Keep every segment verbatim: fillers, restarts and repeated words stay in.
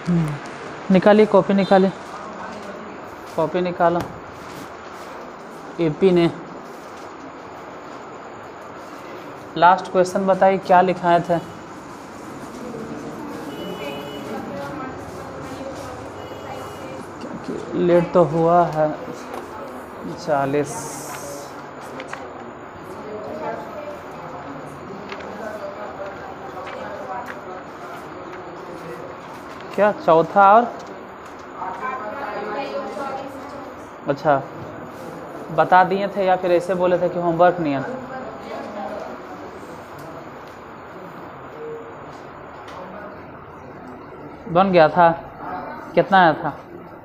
निकालिए कॉपी, निकालिए कॉपी निकालो। एपी ने लास्ट क्वेश्चन बताइए क्या लिखाए थे। लेट तो हुआ है चालीस। क्या चौथा और अच्छा बता दिए थे या फिर ऐसे बोले थे कि होमवर्क नहीं है? बन गया था। कितना आया था?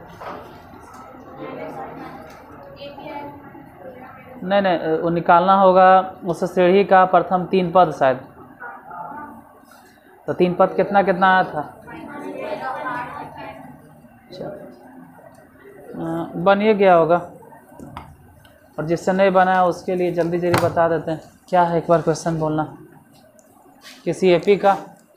नहीं नहीं वो निकालना होगा उस सीढ़ी का प्रथम तीन पद शायद। तो तीन पद कितना कितना आया था? अच्छा बन ही गया होगा। और जिससे नहीं बनाया उसके लिए जल्दी जल्दी बता देते हैं। क्या है एक बार क्वेश्चन बोलना। किसी एपी का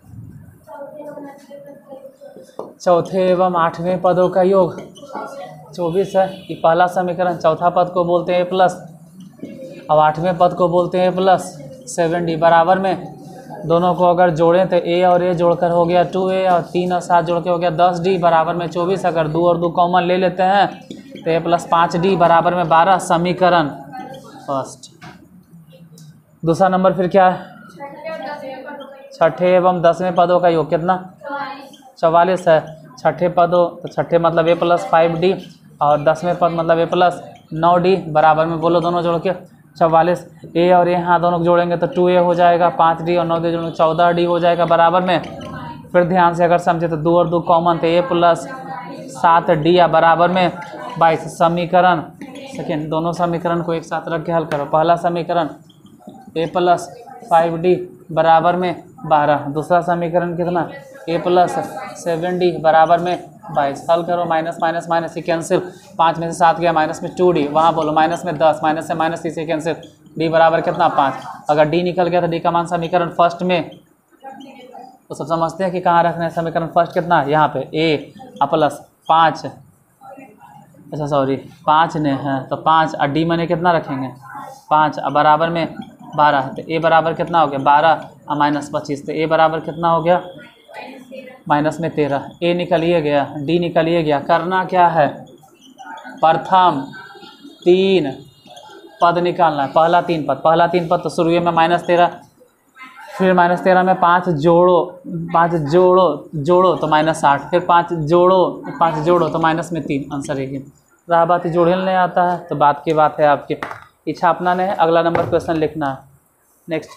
चौथे एवं आठवें पदों का योग चौबीस है। ये पहला समीकरण। चौथा पद को बोलते हैं ए प्लस, अब आठवें पद को बोलते हैं ए प्लस सेवन डी। बराबर में दोनों को अगर जोड़ें तो ए और ए जोड़कर हो गया टू ए, और तीन और सात जोड़ के हो गया दस डी। बराबर में चौबीस। अगर दो और दो कॉमन ले लेते हैं तो ए प्लस पाँच डी बराबर में बारह। समीकरण फर्स्ट। दूसरा नंबर फिर क्या है? छठे एवं दसवें पदों का योग कितना? चवालीस है। छठे पदों तो छठे मतलब ए प्लस फाइव डी और दसवें पद मतलब ए प्लस नौ डी। बराबर में बोलो दोनों जोड़ के चवालीस। ए और ए हाँ दोनों जोड़ेंगे तो टू ए हो जाएगा, पाँच डी और नौ डी जोड़ेंगे चौदह डी हो जाएगा। बराबर में फिर ध्यान से अगर समझे तो दो और दो कॉमन तो ए प्लस सात डी या बराबर में बाईस। समीकरण सेकेंड। दोनों समीकरण को एक साथ रख के हल करो। पहला समीकरण ए प्लस फाइव डी बराबर में बारह। दूसरा समीकरण कितना? ए प्लस सेवन डी बराबर में बाईस। हल करो। माइनस माइनस माइनस से कैंसिल। पाँच में से सात गया माइनस में टू डी। वहाँ बोलो माइनस में दस, माइनस से माइनस तीस से कैंसिल। डी बराबर कितना? पाँच। अगर डी निकल गया तो डी का मान समीकरण फर्स्ट में तो सब समझते हैं कि कहाँ रखना है। समीकरण फर्स्ट कितना? यहाँ पे ए प्लस पाँच। अच्छा सॉरी पाँच ने हैं तो पाँच और डी मैंने कितना रखेंगे? पाँच। अब बराबर में बारह। तो ए बराबर कितना हो गया? बारह और माइनस पच्चीस। तो ए बराबर कितना हो गया? माइनस में तेरह। ए निकलिए गया, डी निकलिए गया। करना क्या है? प्रथम तीन पद निकालना है। पहला तीन पद पहला तीन पद तो शुरू में माइनस तेरह, फिर माइनस तेरह में पाँच जोड़ो, पाँच जोड़ो जोड़ो तो माइनस साठ, फिर पाँच जोड़ो पाँच जोड़ो तो माइनस में तीन। आंसर यही रहा। बात जोड़ने नहीं आता है तो बात की बात है आपकी। इच्छा अपना नहीं है। अगला नंबर क्वेश्चन लिखना है। नेक्स्ट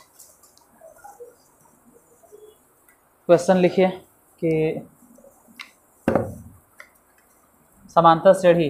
क्वेश्चन लिखिए कि समांतर श्रेणी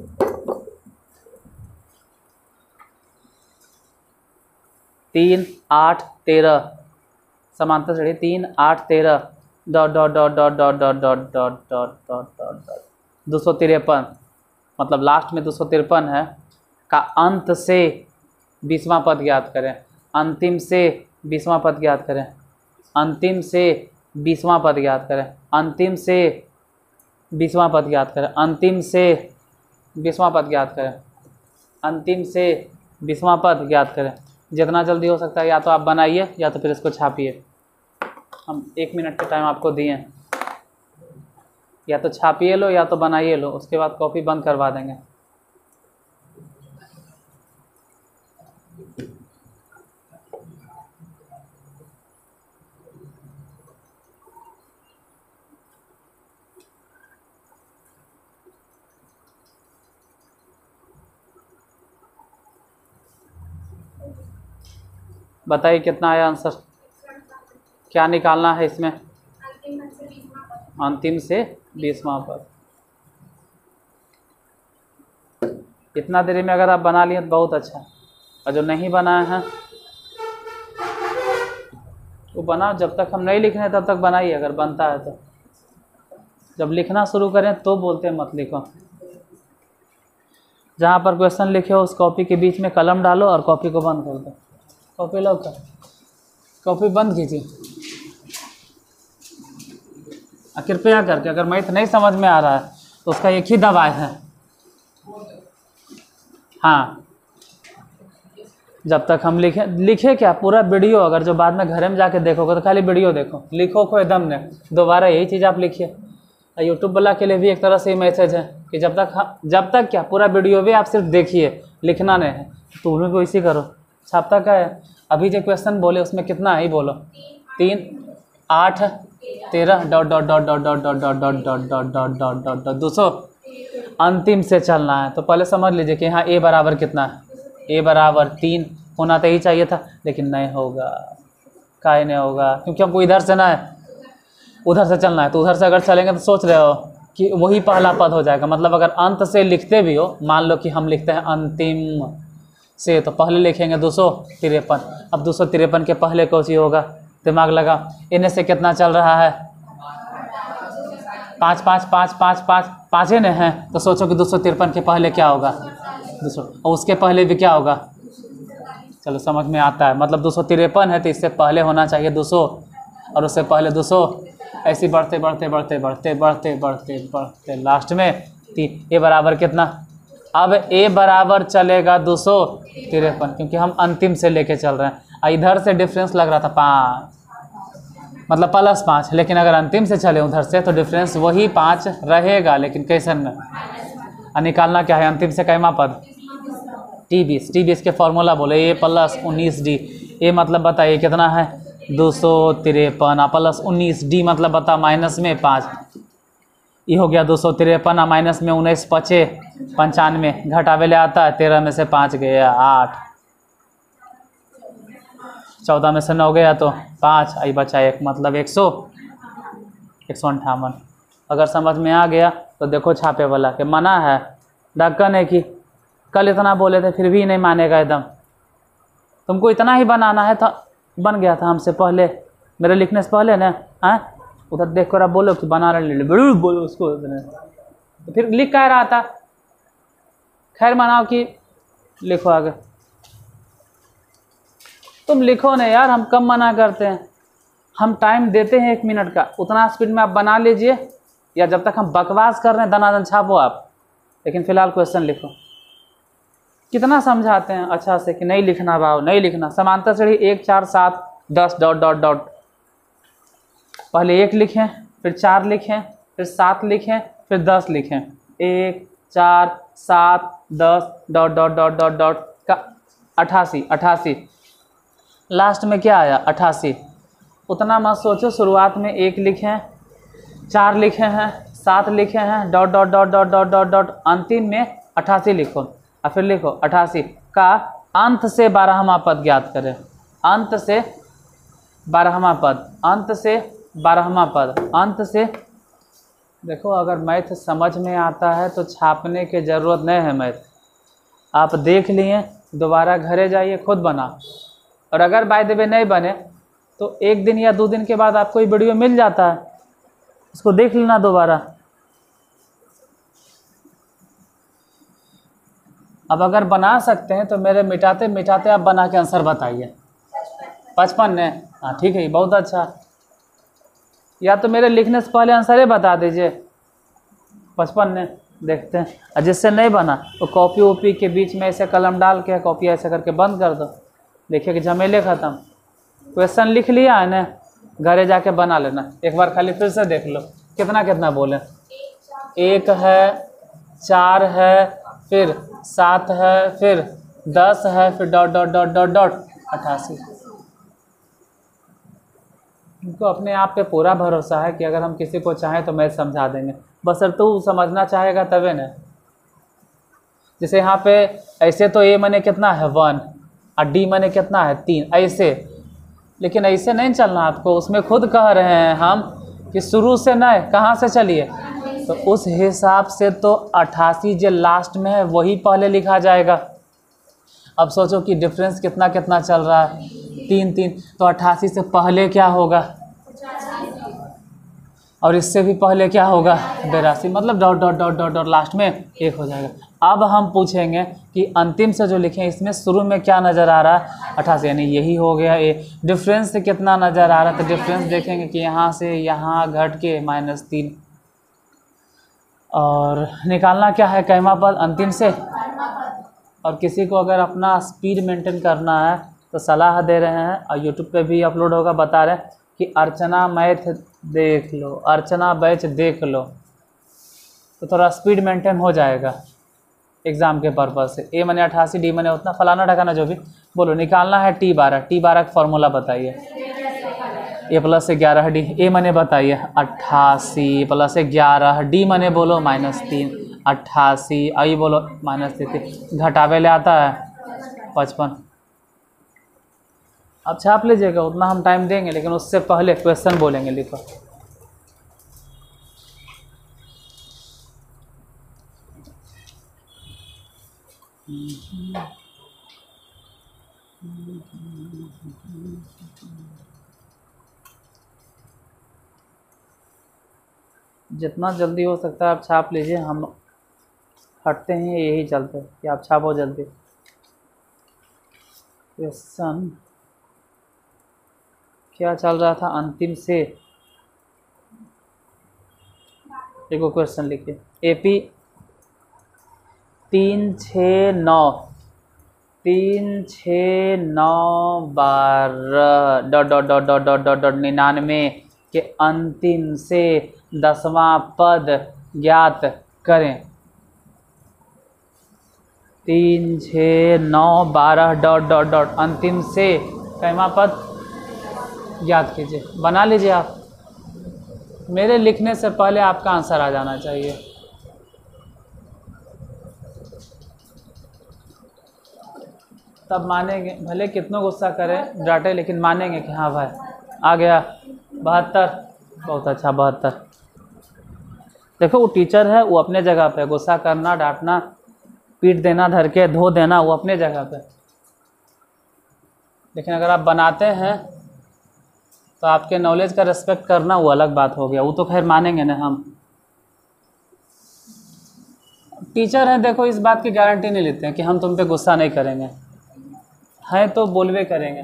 तीन आठ तेरह समांतर श्रेणी तीन आठ तेरह dot dot dot dot dot dot dot dot dot dot dot dot दो सौ तिरपन मतलब लास्ट में दो सौ तिरपन है का अंत से बीसवां पद ज्ञात करें। अंतिम से बीसवां पद ज्ञात करें। अंतिम से बीसवां पद ज्ञात करें। अंतिम से बीसवां पद ज्ञात करें। अंतिम से बीसवां पद ज्ञात करें। अंतिम से बीसवां पद ज्ञात करें। जितना जल्दी हो सकता है या तो आप बनाइए या तो फिर इसको छापिए। हम एक मिनट के टाइम आपको दिए, या तो छापिए लो या तो बनाइए लो, उसके बाद कॉपी बंद करवा देंगे। बताइए कितना आया आंसर? क्या निकालना है इसमें? अंतिम से बीसवां पद। इतना देरी में अगर आप बना लिए तो बहुत अच्छा, और जो नहीं बनाए हैं वो बनाओ। जब तक हम नहीं लिख रहे तब तक बनाइए, अगर बनता है तो। जब लिखना शुरू करें तो बोलते हैं मत लिखो। जहाँ पर क्वेश्चन लिखे हो उस कॉपी के बीच में कलम डालो और कॉपी को बंद कर दो। कॉपी लो कर कॉपी बंद कीजिए। कृपया करके अगर मैथ नहीं समझ में आ रहा है तो उसका एक ही दवाई है, हाँ जब तक हम लिखे लिखे क्या पूरा वीडियो, अगर जो बाद में घर में जाके देखोगे तो खाली वीडियो देखो, लिखो को एकदम ने दोबारा यही चीज़ आप लिखिए। यूट्यूब वाला के लिए भी एक तरह से मैसेज है कि जब तक जब तक क्या पूरा वीडियो भी आप सिर्फ देखिए, लिखना नहीं है, तो भी वैसे करो। छापता क्या है, अभी जो क्वेश्चन बोले उसमें कितना ही बोलो, तीन आठ तेरह dot dot dot dot dot dot dot dot dot dot dot dot dot dot दो सौ अंतिम से चलना है। तो पहले समझ लीजिए कि यहाँ ए बराबर कितना है, ए बराबर तीन होना तो ही चाहिए था, लेकिन नहीं होगा, काहे नहीं होगा, क्योंकि हमको इधर से ना है उधर से चलना है। तो उधर से अगर चलेंगे तो सोच रहे हो कि वही पहला पद हो जाएगा, मतलब अगर अंत से लिखते भी हो, मान लो कि हम लिखते हैं अंतिम से, तो पहले लिखेंगे दो सौ तिरपन। अब दो सौ तिरपन के पहले कौन सी होगा, दिमाग लगा, इन्हें से कितना चल रहा है, पाँच पाँच पाँच पाँच पाँच पाँचे ने हैं, तो सोचो कि दो सौ तिरपन के पहले क्या होगा, दो सौ, और उसके पहले भी क्या होगा, चलो समझ में आता है, मतलब दो सौ तिरपन है तो इससे पहले होना चाहिए दो सौ, और उससे पहले दो सौ, ऐसे बढ़ते बढ़ते बढ़ते बढ़ते बढ़ते बढ़ते बढ़ते लास्ट में तीन। ए बराबर कितना, अब ए बराबर चलेगा दो सौ तिरपन, क्योंकि हम अंतिम से लेके चल रहे हैं। इधर से डिफरेंस लग रहा था पाँच, मतलब प्लस पाँच, लेकिन अगर अंतिम से चले उधर से तो डिफरेंस वही पाँच रहेगा, लेकिन कैसे में निकालना क्या है, अंतिम से कैमा पद टी बीस, टी बीस के फॉर्मूला बोले ए प्लस उन्नीस डी, ए मतलब बताइए कितना है दो सौ तिरपन, प्लस उन्नीस डी मतलब बता माइनस में पाँच, ये हो गया दो सौ तिरपन, माइनस में उन्नीस पचे पंचानवे, घटावे ले आता है, तेरह में से पाँच गया आठ, चौदह में से नौ गया तो पाँच, आई बचा एक, मतलब एक सौ एक सौ अंठावन। अगर समझ में आ गया तो देखो छापे वाला के मना है, ढक्कन है कि कल इतना बोले थे फिर भी नहीं मानेगा एकदम, तुमको इतना ही बनाना है, था बन गया था हमसे पहले, मेरे लिखने से पहले ना, हाँ उधर देख कर आप बोलो कि बना रहे ले बड़ू बोलो उसको, तो फिर लिख क्या रहा था, खैर मनाओ कि लिखो आगे, तुम लिखो नहीं यार, हम कम मना करते हैं, हम टाइम देते हैं एक मिनट का, उतना स्पीड में आप बना लीजिए, या जब तक हम बकवास कर रहे हैं दनादन छापो आप, लेकिन फिलहाल क्वेश्चन लिखो। कितना समझाते हैं अच्छा से कि नहीं लिखना भाव, नहीं लिखना, समांतर श्रेणी एक चार सात दस डॉट डॉट डॉट, पहले एक लिखें, फिर चार लिखें, फिर सात लिखें, फिर दस लिखें, एक चार सात दस dot dot dot dot dot का अठासी, अठासी लास्ट में क्या आया अठासी। उतना मत सोचो, शुरुआत में एक लिखें, चार लिखे हैं, सात लिखे हैं, dot dot dot dot dot dot dot, अंतिम में अठासी लिखो, और फिर लिखो अठासी का अंत से बारहवां पद ज्ञात करें, अंत से बारहवां पद, अंत से बारहवां पद, अंत से। देखो अगर मैथ समझ में आता है तो छापने की ज़रूरत नहीं है, मैथ आप देख लिए, दोबारा घरे जाइए खुद बना, और अगर बाय द वे नहीं बने तो एक दिन या दो दिन के बाद आपको ये वीडियो मिल जाता है, उसको देख लेना दोबारा। अब अगर बना सकते हैं तो मेरे मिटाते मिटाते आप बना के आंसर बताइए। पचपन ने, हाँ ठीक है, बहुत अच्छा, या तो मेरे लिखने से पहले आंसर ही बता दीजिए, पचपन ने, देखते हैं। और जिससे नहीं बना तो कॉपी वॉपी के बीच में ऐसे कलम डाल के कॉपी ऐसे करके बंद कर दो, देखिए कि झमेले ख़त्म। क्वेश्चन लिख लिया है ना, घरे जाके बना लेना, एक बार खाली फिर से देख लो कितना कितना बोले, एक है, चार है, फिर सात है, फिर दस है, फिर dot dot dot dot dot अट्ठासी। इनको अपने आप पे पूरा भरोसा है कि अगर हम किसी को चाहें तो मैथ समझा देंगे, बस तो समझना चाहेगा तबे न। जैसे यहाँ पे ऐसे तो ए मने कितना है वन, और डी मने कितना है तीन, ऐसे, लेकिन ऐसे नहीं चलना आपको, उसमें खुद कह रहे हैं हम कि शुरू से नहीं, कहाँ से चलिए, तो उस हिसाब से तो अट्ठासी जो लास्ट में है वही पहले लिखा जाएगा। अब सोचो कि डिफरेंस कितना कितना चल रहा है, तीन तीन, तो अट्ठासी से पहले क्या होगा, और इससे भी पहले क्या होगा बेरासी, मतलब dot dot dot dot dot last में एक हो जाएगा। अब हम पूछेंगे कि अंतिम से जो लिखे इसमें शुरू में क्या नज़र आ रहा है अट्ठासी, यानी यही हो गया ए। डिफरेंस से कितना नज़र आ रहा है, तो डिफरेंस देखेंगे कि यहाँ से यहाँ घट के माइनस तीन, और निकालना क्या है कैमा पद अंतिम से। और किसी को अगर अपना स्पीड मेंटेन करना है तो सलाह दे रहे हैं, और यूट्यूब पे भी अपलोड होगा, बता रहे हैं कि अर्चना मैथ देख लो, अर्चना बैच देख लो, तो थोड़ा स्पीड मेंटेन हो जाएगा एग्ज़ाम के पर्पज़ से। ए मने अट्ठासी, डी मने उतना, फलाना ढकाना जो भी बोलो। निकालना है टी बारह, टी बारह का फॉर्मूला बताइए। ए प्लस से ग्यारह डी, ए मने बताइए अट्ठासी प्लस से ग्यारह, डी मने बोलो माइनस तीन, अट्ठासी आई बोलो माइनस तीन, घटावे ले आता है पचपन। अब छाप लीजिएगा, उतना हम टाइम देंगे, लेकिन उससे पहले क्वेश्चन बोलेंगे, लिखो। जितना जल्दी हो सकता है आप छाप लीजिए, हम हटते हैं यही चलते कि आप छापो जल्दी। क्वेश्चन क्या चल रहा था अंतिम से, देखो क्वेश्चन लिखिए। एपी तीन छः नौ, तीन छः नौ बारह dot dot dot dot dot dot dot निन्यानवे के अंतिम से दसवां पद ज्ञात करें। तीन छः नौ बारह डॉट डॉट डॉट अंतिम से कैमा पद ज्ञात कीजिए। बना लीजिए आप, मेरे लिखने से पहले आपका आंसर आ जाना चाहिए। तब मानेंगे, भले कितना गुस्सा करें डांटे, लेकिन मानेंगे कि हाँ भाई आ गया। बहत्तर, बहुत अच्छा बहत्तर। देखो वो टीचर है, वो अपने जगह पे, गुस्सा करना, डांटना, पीट देना, धर के धो देना, वो अपने जगह पे। लेकिन अगर आप बनाते हैं तो आपके नॉलेज का रिस्पेक्ट करना वो अलग बात हो गया, वो तो खैर मानेंगे ना हम। टीचर हैं, देखो इस बात की गारंटी नहीं लेते हैं कि हम तुम पे गुस्सा नहीं करेंगे, हैं तो बोलवे करेंगे।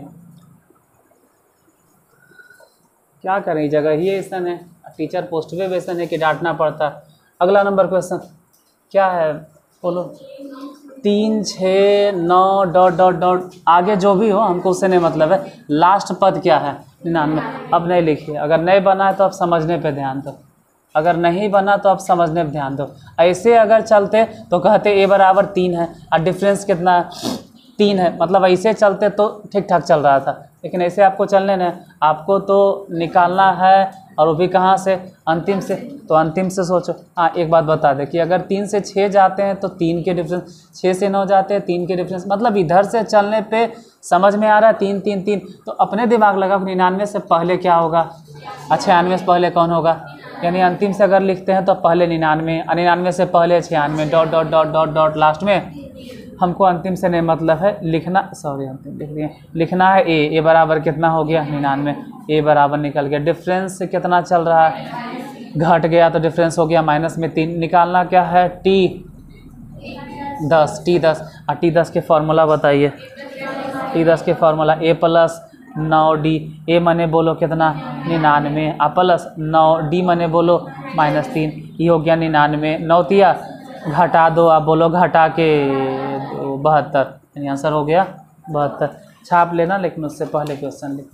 क्या करें, जगह ही ऐसा है, टीचर पोस्ट पे वैसा है कि डांटना पड़ता। अगला नंबर क्वेश्चन क्या है बोलो। तीन छः नौ डॉट डॉट डॉट, आगे जो भी हो हमको उससे नहीं मतलब है, लास्ट पद क्या है निन्यानवे। अब नहीं लिखिए, अगर नहीं बना है तो आप समझने पे ध्यान दो, अगर नहीं बना तो आप समझने पे ध्यान दो। ऐसे अगर चलते तो कहते ए बराबर तीन है और डिफरेंस कितना है तीन है, मतलब ऐसे चलते तो ठीक ठाक चल रहा था, लेकिन ऐसे आपको चलने न, आपको तो निकालना है, और वो भी कहाँ से अंतिम से। तो अंतिम से सोचो। हाँ एक बात बता दें कि अगर तीन से छः जाते हैं तो तीन के डिफरेंस, छः से नौ जाते हैं तीन के डिफरेंस, मतलब इधर से चलने पे समझ में आ रहा है तीन तीन तीन। तो अपने दिमाग लगा निन्यानवे से पहले क्या होगा, छियानवे से पहले कौन होगा, यानी अंतिम से अगर लिखते हैं तो पहले निन्यानवे, निन्यानवे से पहले छियानवे, dot dot dot dot dot last में। हमको अंतिम से नहीं मतलब है, लिखना, सॉरी अंतिम लिख दिए, लिखना है ए, ए बराबर कितना हो गया निन्यानवे, ए बराबर निकल गया। डिफरेंस कितना चल रहा है, घट गया तो डिफरेंस हो गया माइनस में तीन। निकालना क्या है टी दस, टी दस, और टी दस के फार्मूला बताइए। टी दस के फार्मूला ए प्लस नौ डी, ए मने बोलो कितना निन्यानवे, आ प्लस नौ डी मने बोलो माइनस तीन, ये हो गया निन्यानवे। नौ तिया घटा दो, आप बोलो घटा के बहत्तर, यानी आंसर हो गया बहत्तर। छाप लेना, लेकिन उससे पहले क्वेश्चन लिखो।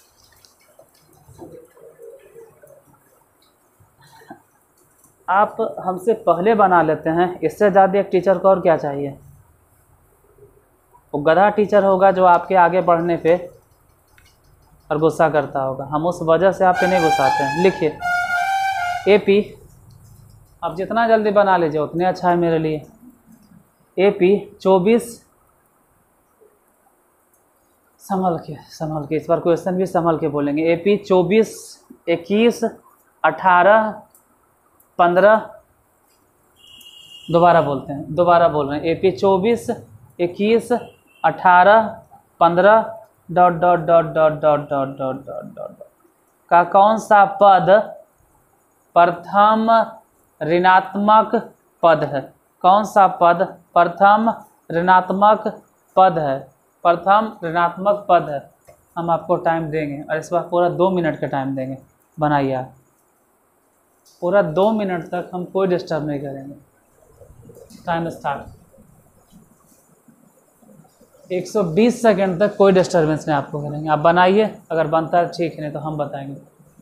आप हमसे पहले बना लेते हैं, इससे ज़्यादा एक टीचर को और क्या चाहिए। वो गधा टीचर होगा जो आपके आगे बढ़ने पे और गुस्सा करता होगा, हम उस वजह से आपके नहीं गुस्साते हैं। लिखिए एपी, आप जितना जल्दी बना लीजिए उतने अच्छा है मेरे लिए। एपी चौबीस, संभल के संभल के इस बार क्वेश्चन भी संभल के बोलेंगे। एपी चौबीस इक्कीस अठारह पंद्रह, दोबारा बोलते हैं, दोबारा बोल रहे हैं। एपी चौबीस इक्कीस अठारह पंद्रह dot dot dot dot dot dot dot dot dot का कौन सा पद प्रथम ऋणात्मक पद है। कौन सा पद प्रथम ऋणात्मक पद है? प्रथम ऋणात्मक पद है। हम आपको टाइम देंगे और इस बार पूरा दो मिनट का टाइम देंगे। बनाइए आप, पूरा दो मिनट तक हम कोई डिस्टर्ब नहीं करेंगे। Time start. एक सौ बीस सेकंड तक कोई डिस्टर्बेंस नहीं आपको करेंगे। आप बनाइए, अगर बनता है ठीक है, नहीं तो हम बताएंगे।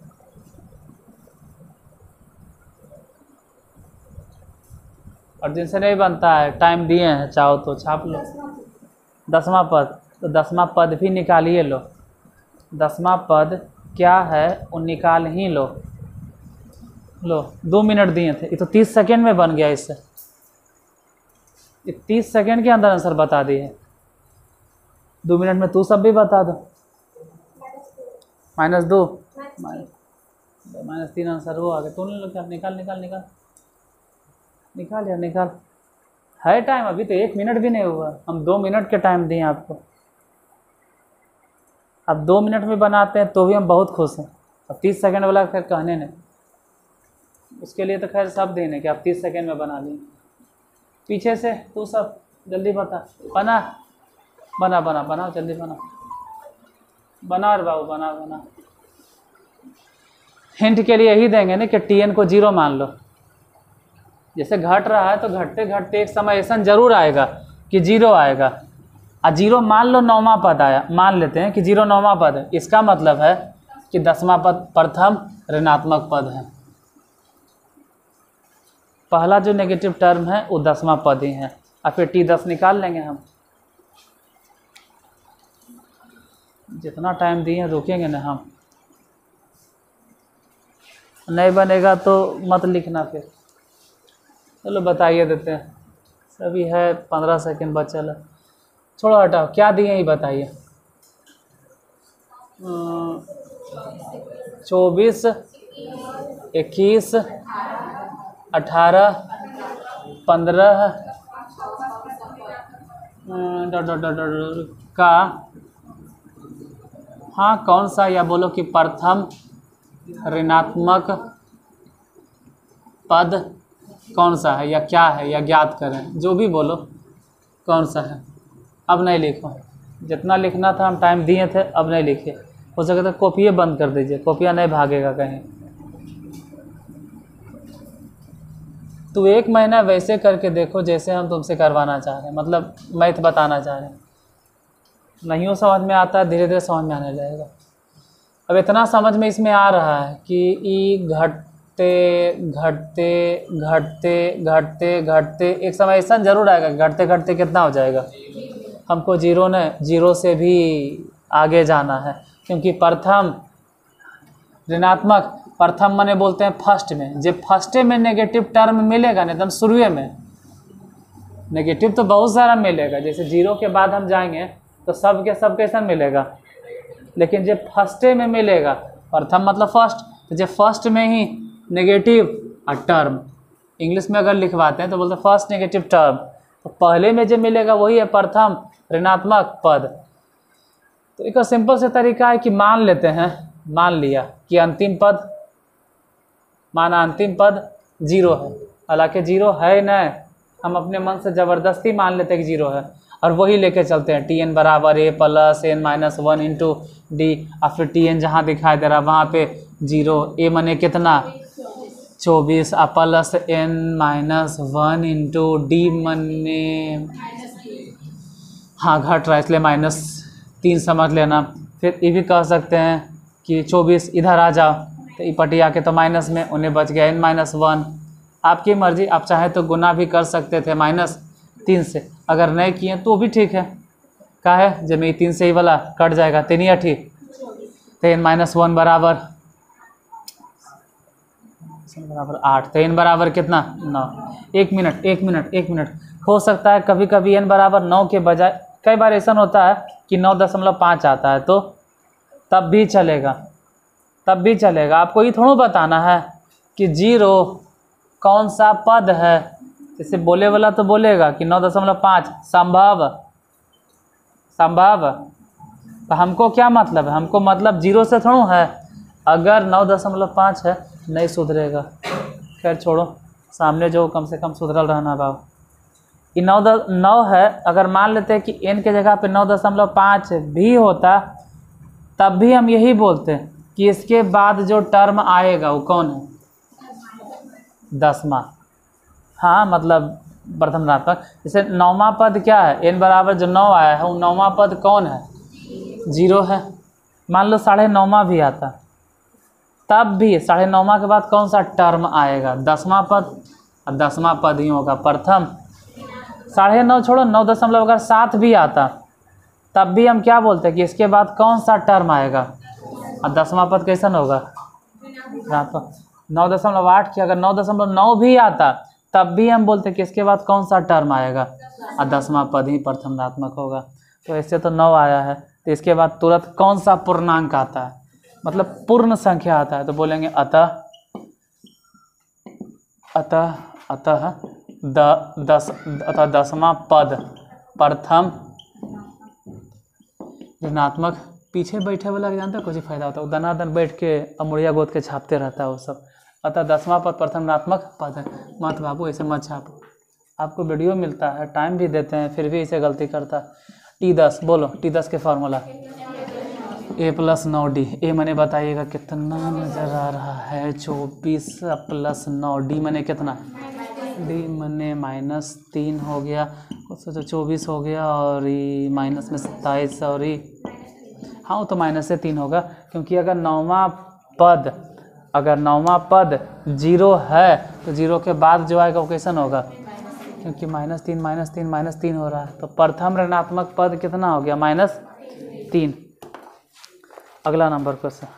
और जिनसे नहीं बनता है, टाइम दिए हैं, चाहो तो छाप लो। दसवां पद, तो दसवां पद भी निकालिए लो। दसवां पद क्या है वो निकाल ही लो। लो, दो मिनट दिए थे, ये तो तीस सेकंड में बन गया। इससे ये तीस सेकंड के अंदर आंसर बता दिए। दो मिनट में तू सब भी बता दो। माइनस दो, माइनस तीन आंसर वो आ गया। तू निकाल निकाल निकाल निकाल निकाल यार निकाल। है टाइम, अभी तो एक मिनट भी नहीं हुआ। हम दो मिनट के टाइम दिए आपको। अब दो मिनट में बनाते हैं तो भी हम बहुत खुश हैं। अब तीस सेकंड वाला खैर कहने नहीं, उसके लिए तो खैर सब देने कि आप तीस सेकंड में बना लिए। पीछे से तू सब जल्दी बता। बना बना बना बना जल्दी बना बना रे बाबू, बना बना। हिंट के लिए यही देंगे ना कि टी एन को जीरो मान लो। जैसे घट रहा है तो घटते घटते एक समय ऐसा जरूर आएगा कि जीरो आएगा। आ जीरो मान लो नौवां पद आया, मान लेते हैं कि जीरो नौवां पद है। इसका मतलब है कि दसवां पद प्रथम ऋणात्मक पद है। पहला जो नेगेटिव टर्म है वो दसवां पद ही है। और फिर टी दस निकाल लेंगे हम। जितना टाइम दिए हैं रुकेंगे ना हम। नहीं बनेगा तो मत लिखना फिर। चलो बताइए देते हैं। सभी है, पंद्रह सेकंड बचल है। छोड़ो हटाओ, क्या दिए ही बताइए। चौबीस, इक्कीस, अठारह, पंद्रह का हाँ कौन सा, या बोलो कि प्रथम ऋणात्मक पद कौन सा है या क्या है, या ज्ञात करें, जो भी बोलो कौन सा है। अब नहीं लिखो, जितना लिखना था हम टाइम दिए थे, अब नहीं लिखे। हो सके तो कॉपियाँ बंद कर दीजिए, कॉपियाँ नहीं भागेगा कहीं। तो एक महीना वैसे करके देखो जैसे हम तुमसे करवाना चाह रहे हैं, मतलब मैथ बताना चाह रहे हैं। नहीं हो समझ में आता है, धीरे धीरे समझ में आने लगेगा। अब इतना समझ में इसमें आ रहा है कि ई घटते घटते घटते घटते घटते एक समय ऐसा जरूर आएगा, घटते घटते कितना हो जाएगा। हमको जीरो ने जीरो से भी आगे जाना है, क्योंकि प्रथम ऋणात्मक, प्रथम माने बोलते हैं फर्स्ट में। जब फर्स्ट में नेगेटिव टर्म मिलेगा ना, एकदम शुरू में नेगेटिव तो बहुत सारा मिलेगा। जैसे जीरो के बाद हम जाएंगे तो सब के सब कैसा मिलेगा, लेकिन जब फर्स्ट में मिलेगा, प्रथम मतलब फर्स्ट, तो जब फर्स्ट में ही नेगेटिव और टर्म, इंग्लिश में अगर लिखवाते हैं तो बोलते हैं फर्स्ट नेगेटिव टर्म, तो पहले में जो मिलेगा वही है प्रथम ऋणात्मक पद। तो एक सिंपल से तरीका है कि मान लेते हैं, मान लिया कि अंतिम पद, माना अंतिम पद जीरो है, हालांकि जीरो है नहीं, हम अपने मन से ज़बरदस्ती मान लेते हैं कि जीरो है और वही लेके चलते हैं। टी एन बराबर A plus N minus one into D, और फिर टी एन जहाँ दिखाई दे रहा है वहाँ पे जीरो, ए मने कितना चौबीस, और plus N minus one into D मने हाँ घट रहा है इसलिए माइनस तीन समझ लेना। फिर ये भी कह सकते हैं कि चौबीस इधर आ जाओ, तो ई पटी आके तो माइनस में, उन्हें बच गया एन माइनस वन। आपकी मर्जी, आप चाहे तो गुना भी कर सकते थे माइनस तीन से, अगर नहीं किए तो भी ठीक है। क्या है, जब ये तीन से ही वाला कट जाएगा, तीन ही अठी, तो एन माइनस वन बराबर बराबर आठ, तो एन बराबर कितना नौ। एक मिनट एक मिनट एक मिनट हो सकता है कभी कभी एन बराबर नौ के बजाय, कई बार ऐसा होता है कि नौ दशमलव पाँच आता है, तो तब भी चलेगा, तब भी चलेगा। आपको ये थोड़ा बताना है कि जीरो कौन सा पद है। जैसे बोले वाला तो बोलेगा कि नौ दशमलव पाँच संभव, संभव, तो हमको क्या मतलब है, हमको मतलब जीरो से थोड़ा है, अगर नौ दशमलव पाँच है नहीं सुधरेगा, खैर छोड़ो, सामने जो कम से कम सुधरल रहना बाबू। ये नौ द नौ है, अगर मान लेते हैं कि n के जगह पे नौ दशमलव पाँच भी होता तब भी हम यही बोलते हैं कि इसके बाद जो टर्म आएगा वो कौन है, दसवां। हाँ मतलब प्रथमात्मक। जैसे नौवां पद क्या है, n बराबर जो नौ आया है वो नौवां पद कौन है, जीरो है। मान लो साढ़े नौवां भी आता तब भी साढ़े नौवां के बाद कौन सा टर्म आएगा, दसवां पद, और दसवां पद ही होगा प्रथम। साढ़े नौ छोड़ो, नौ दशमलव अगर सात भी आता तब भी हम क्या बोलते हैं कि इसके बाद कौन सा टर्म आएगा, और दसवां पद कैसन होगा, नौ दशमलव आठ की अगर नौ दशमलव नौ भी आता तब भी हम बोलते हैं कि इसके बाद कौन सा टर्म आएगा, और दसवां पद ही प्रथमात्मक होगा। तो ऐसे तो नौ आया है, तो इसके बाद तुरंत कौन सा पूर्णांक आता है, मतलब पूर्ण संख्या आता है, तो बोलेंगे अतः अतः अतः द दस अतः दसवां पद प्रथम ऋणात्मक। पीछे बैठे वाला जानते हो कुछ फायदा होता है, वो दनादन बैठ के अमुड़िया गोद के छापते रहता है वो सब। अतः दसवां पद प्रथम ऋणात्मक पद है। मत बाबू ऐसे मत छापो, आपको वीडियो मिलता है, टाइम भी देते हैं, फिर भी इसे गलती करता है। टी दस बोलो, टी दस के फार्मूला ए प्लस नौ डी। ए मैंने बताइएगा कितना नज़र आ रहा है, चौबीस प्लस नौ, डी मैंने कितना, डी मैंने माइनस तीन हो गया, सोचो चौबीस हो गया, और ये माइनस में सत्ताईस, और ये हाँ वो तो माइनस से तीन होगा, क्योंकि अगर नौवां पद अगर नौवां पद जीरो है तो जीरो के बाद जो आएगा वो कैसन होगा, क्योंकि माइनस तीन माइनस तीन माइनस तीन हो रहा है, तो प्रथम ऋणात्मक पद कितना हो गया, माइनस तीन। अगला नंबर क्वेश्चन,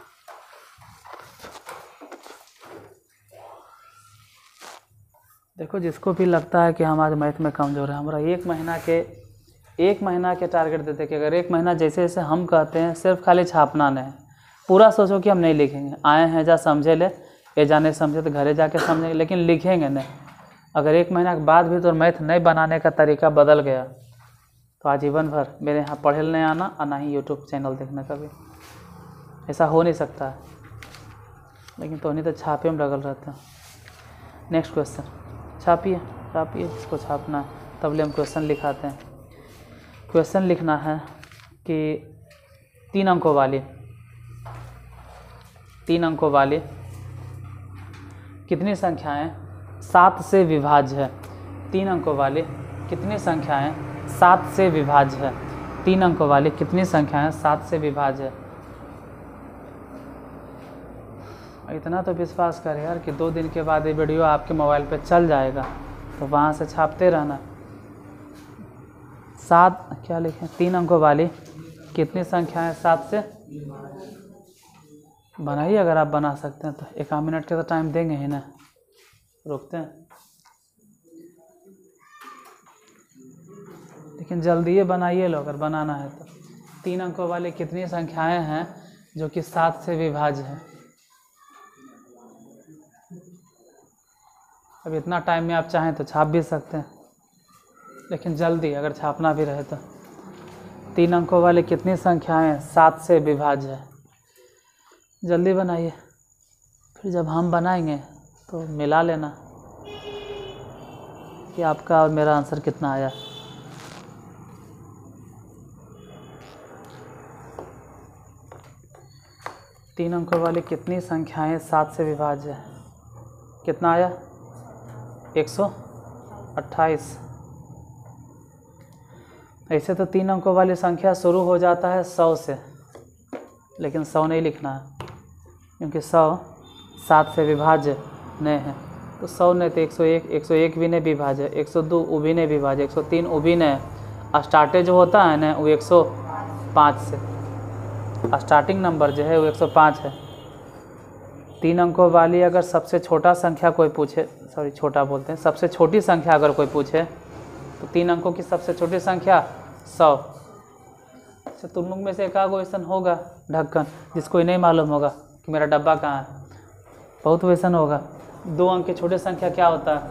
देखो जिसको भी लगता है कि हम आज मैथ में कमज़ोर है, हमारा एक महीना के एक महीना के टारगेट देते हैं कि अगर एक महीना जैसे जैसे हम कहते हैं सिर्फ खाली छापना नहीं, पूरा सोचो कि हम नहीं लिखेंगे, आए हैं जा समझे ले, ये जाने समझे तो घरे जाके समझेंगे, लेकिन लिखेंगे नहीं। अगर एक महीना के बाद भी तो मैथ नहीं बनाने का तरीका बदल गया तो आजीवन भर मेरे यहाँ पढ़े नहीं आना और ना ही यूट्यूब चैनल देखने का भी, ऐसा हो नहीं सकता है। लेकिन तो नहीं तो छापे में लगल रहते हैं। नेक्स्ट क्वेश्चन, छापिए छापिए जिसको छापना है, तब हम क्वेश्चन लिखाते हैं। क्वेश्चन लिखना है कि तीन अंकों वाली तीन अंकों वाली कितनी संख्याएं सात से विभाज्य है, तीन अंकों वाली कितनी संख्याएं सात से विभाज्य है, तीन अंकों वाली कितनी संख्याएं सात से विभाज्य है। इतना तो विश्वास कर यार कि दो दिन के बाद ये वीडियो आपके मोबाइल पे चल जाएगा, तो वहाँ से छापते रहना। सात क्या लिखें, तीन अंकों वाली कितनी संख्याएं सात से, बनाइए अगर आप बना सकते हैं तो। एक आध मिनट के तो टाइम देंगे ही ना, रुकते हैं, लेकिन जल्दी ये बनाइए लो अगर बनाना है तो। तीन अंकों वाली कितनी संख्याएं हैं जो कि सात से विभाज्य है। अब इतना टाइम में आप चाहें तो छाप भी सकते हैं, लेकिन जल्दी अगर छापना भी रहे तो। तीन अंकों वाली कितनी संख्याएं सात से विभाज्य है, जल्दी बनाइए, फिर जब हम बनाएंगे तो मिला लेना कि आपका और मेरा आंसर कितना आया। तीन अंकों वाली कितनी संख्याएं सात से विभाज्य है, कितना आया, एक सौ अट्ठाईस। ऐसे तो तीन अंकों वाली संख्या शुरू हो जाता है सौ से, लेकिन सौ नहीं लिखना है क्योंकि सौ सात से विभाज्य नहीं है। तो सौ नहीं तो एक सौ एक, एक सौ एक भी नहीं विभाज्य, एक सौ दो वो भी नहीं विभाज्य, एक सौ तीन वो भी नहीं। स्टार्टेज जो होता है ना वो एक सौ पाँच से, स्टार्टिंग नंबर जो है वो एक सौ पाँच है। तीन अंकों वाली अगर सबसे छोटा संख्या कोई पूछे, सॉरी छोटा बोलते हैं, सबसे छोटी संख्या अगर कोई पूछे तो तीन अंकों की सबसे छोटी संख्या सौ। अच्छा तुम लोग में से एक आध क्वेश्चन होगा ढक्कन जिसको नहीं मालूम होगा कि मेरा डब्बा कहाँ है, बहुत क्वेश्चन होगा। दो अंक के छोटे संख्या क्या होता है,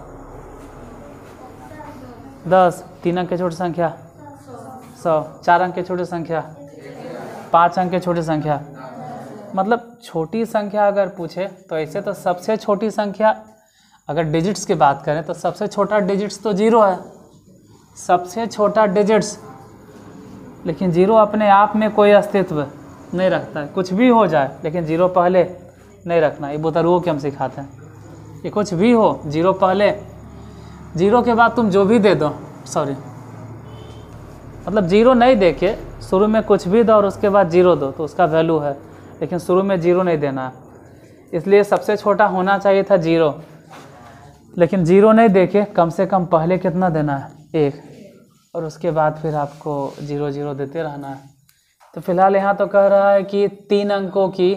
दस। तीन अंक के छोटी संख्या सौ। चार अंक के छोटी संख्या, पाँच अंक के छोटी संख्या मतलब छोटी संख्या अगर पूछे तो ऐसे तो सबसे छोटी संख्या अगर डिजिट्स की बात करें तो सबसे छोटा डिजिट्स तो जीरो है, सबसे छोटा डिजिट्स। लेकिन जीरो अपने आप में कोई अस्तित्व नहीं रखता है, कुछ भी हो जाए लेकिन जीरो पहले नहीं रखना। ये बुतरुओं के हम सिखाते हैं कि कुछ भी हो जीरो पहले, जीरो के बाद तुम जो भी दे दो, सॉरी मतलब जीरो नहीं दे के शुरू में कुछ भी दो और उसके बाद जीरो दो तो उसका वैल्यू है, लेकिन शुरू में जीरो नहीं देना है। इसलिए सबसे छोटा होना चाहिए था जीरो, लेकिन जीरो नहीं दे के कम से कम पहले कितना देना है, एक, और उसके बाद फिर आपको जीरो जीरो देते रहना है। तो फिलहाल यहाँ तो कह रहा है कि तीन अंकों की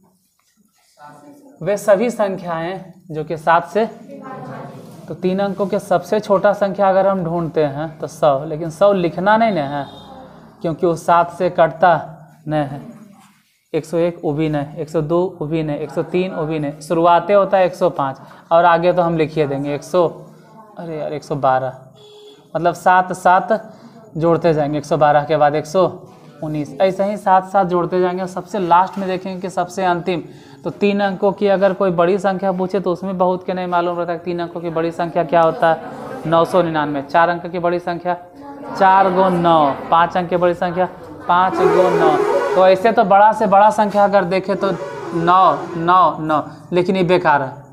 वे सभी संख्याएं जो कि सात से, तो तीन अंकों के सबसे छोटा संख्या अगर हम ढूंढते हैं तो सौ, लेकिन सौ लिखना नहीं ना है क्योंकि वो सात से कटता नहीं है। एक सौ एक वो भी नहीं, एक सौ दो वो भी नहीं, एक सौ तीन वो भी नहीं, शुरुआतें होता है एक सौ पाँच और आगे तो हम लिखिए देंगे एक सौ, अरे यार एक सौ बारह, मतलब सात सात जोड़ते जाएंगे, एक सौ बारह के बाद एक सौ उन्नीस, ऐसे ही सात सात जोड़ते जाएंगे। सबसे लास्ट में देखेंगे कि सबसे अंतिम, तो तीन अंकों की अगर कोई बड़ी संख्या पूछे तो उसमें बहुत के नहीं मालूम रहता कि तीन अंकों की बड़ी संख्या क्या होता है, नौ सौ निन्यानवे। चार अंक की बड़ी संख्या चार गो नौ, पाँच अंक की बड़ी संख्या पाँच गो नौ। तो ऐसे तो बड़ा से बड़ा संख्या अगर देखें तो नौ नौ नौ, लेकिन ये बेकार है।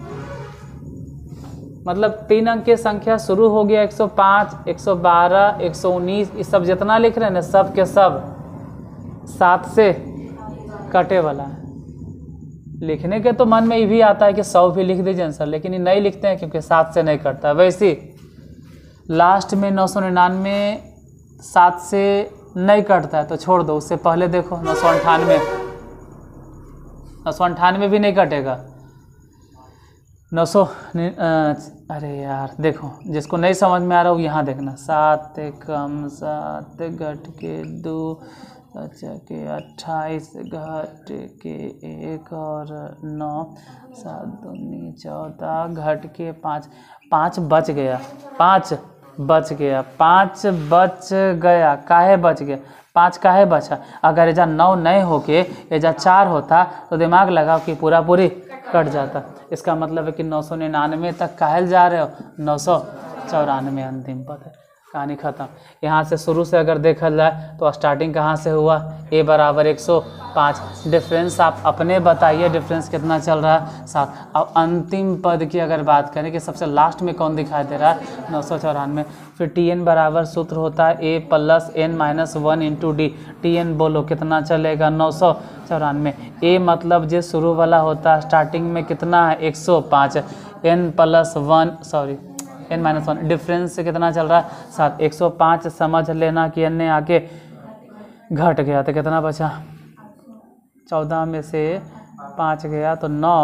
मतलब तीन अंक की संख्या शुरू हो गया एक सौ पाँच, एक सौ बारह, एक सौ उन्नीस, ये सब जितना लिख रहे हैं ना सब के सब सात से कटे वाला है। लिखने के तो मन में ये भी आता है कि सौ भी लिख दीजिए आंसर, लेकिन ये नहीं लिखते हैं क्योंकि सात से नहीं कटता। वैसे लास्ट में नौ सौ निन्यानवे सात से नहीं कटता है तो छोड़ दो, उससे पहले देखो नौ सौ अंठानवे, नौ सौ अंठानवे भी नहीं कटेगा। नौ सौ अरे यार देखो, जिसको नहीं समझ में आ रहा हो यहाँ देखना, सात कम सात घट के दो अच्छा के अट्ठाईस घट के एक और नौ, सात दूनी चौदह घट के पाँच, पाँच बच गया, पाँच बच गया, पाँच बच गया, काहे बच गया, पाँच काहे बचा। अगर एजा नौ नहीं होके एजा चार होता तो दिमाग लगाओ कि पूरा पूरी कट जाता। इसका मतलब है कि नौ सौ निन्यानवे तक काहे जा रहे हो, नौ सौ चौरानवे अंतिम पद है। कहानी खत्म। यहाँ से शुरू से अगर देखा जाए तो स्टार्टिंग कहाँ से हुआ, ए बराबर एक सौ पाँच, डिफरेंस आप अपने बताइए डिफरेंस कितना चल रहा है, सात। अब अंतिम पद की अगर बात करें कि सबसे लास्ट में कौन दिखाई दे रहा है, नौ सौ चौरानवे। फिर टी एन बराबर सूत्र होता है ए plus N minus one into D. T N बोलो कितना चलेगा, नौ सौ चौरानवे। ए मतलब जो शुरू वाला होता है स्टार्टिंग में कितना है, एक सौ पाँच। N plus one sorry N minus one, difference से कितना चल रहा है, सात। एक सौ पाँच समझ लेना कि एन ने आके घट गया तो कितना बचा, चौदह में से पाँच गया तो नौ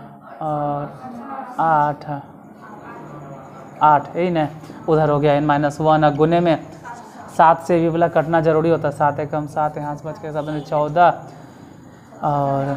और आठ, आठ यही ना, उधर हो गया एन माइनस वन। और गुने में सात से भी वाला कटना जरूरी होता है, सात एकम सात, यहाँ से बच के सात में चौदह और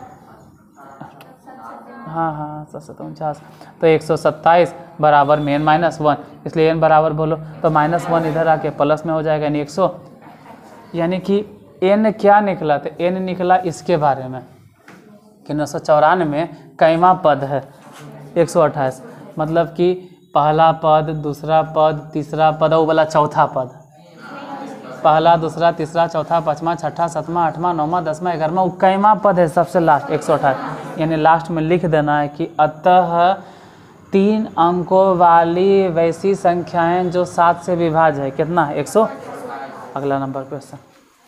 हाँ हाँ सौ सत्तर उनचास, तो एक सौ सत्ताईस बराबर में एन माइनस वन, इसलिए एन बराबर बोलो तो माइनस वन इधर आके प्लस में हो जाएगा, यानी एक सौ, यानी कि एन क्या निकला, तो एन निकला इसके बारे में कि नौ सौ चौरानवे कैवा पद है, एक सौ अट्ठाईस, मतलब कि पहला पद, दूसरा पद, तीसरा पद, वो वाला चौथा पद, पहला दूसरा तीसरा चौथा पाँचवा छठा सातवां आठवां नौवां दसवां ग्यारहवां, वो कैवा पद है सबसे लास्ट, एक सौ अट्ठाईस। यानी लास्ट में लिख देना है कि अतः तीन अंकों वाली वैसी संख्याएं जो सात से विभाज्य है, कितना है, एक सौ। अगला नंबर क्वेश्चन,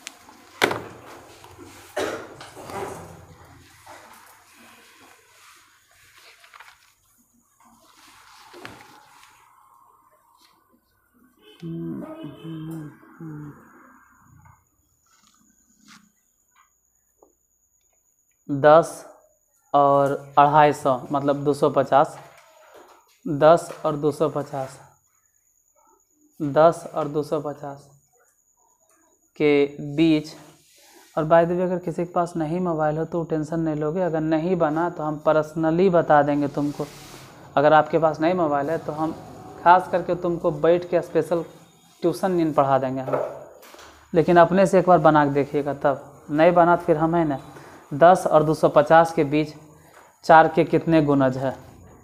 दस और अढ़ाई सौ मतलब दो सौ पचास, दस और दो सौ पचास, दस और दो सौ पचास के बीच। और बाय द वे अगर किसी के पास नहीं मोबाइल हो तो टेंशन नहीं लोगे, अगर नहीं बना तो हम पर्सनली बता देंगे तुमको। अगर आपके पास नहीं मोबाइल है तो हम खास करके तुमको बैठ के स्पेशल ट्यूशन नींद पढ़ा देंगे हम, लेकिन अपने से एक बार बना के देखिएगा, तब नहीं बना तो फिर हम है ना दस और दो सौ पचास के बीच चार के कितने गुणज है?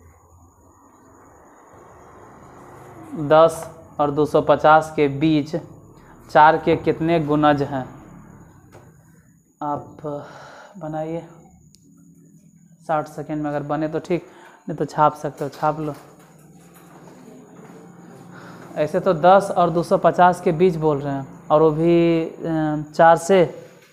दस और दो सौ पचास के बीच चार के कितने गुणज हैं? आप बनाइए। साठ सेकेंड में अगर बने तो ठीक, नहीं तो छाप सकते हो, छाप लो। ऐसे तो दस और दो सौ पचास के बीच बोल रहे हैं, और वो भी चार से,